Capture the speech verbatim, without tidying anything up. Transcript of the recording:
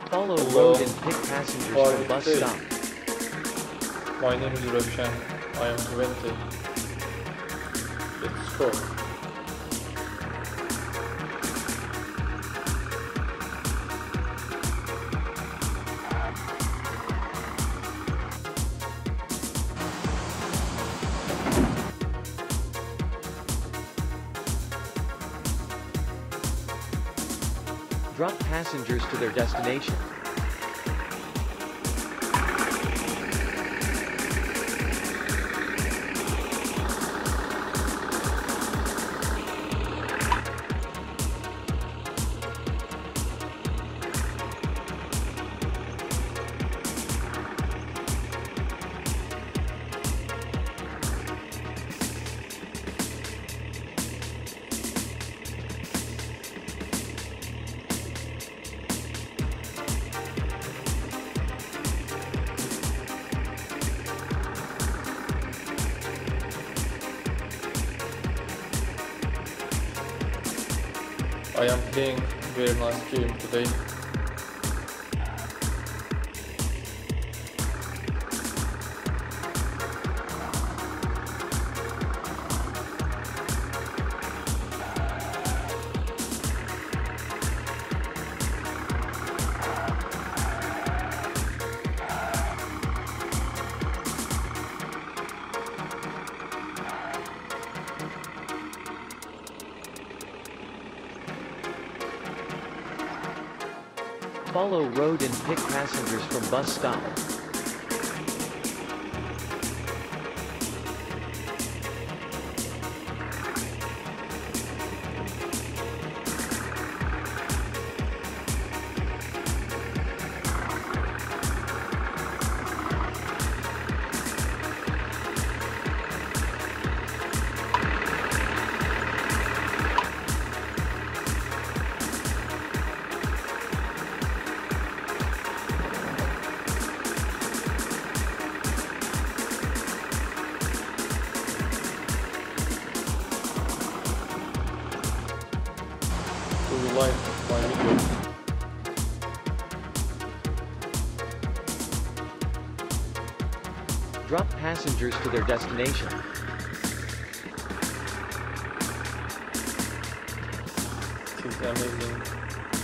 Follow Hello. road and pick passengers from Quality. bus stop. My name is Roshan. I am twenty. Let's go. Drop passengers to their destination. I am playing very nice game today. Follow road and pick passengers from bus stop. Do you like my video? Drop passengers to their destination. It is amazing.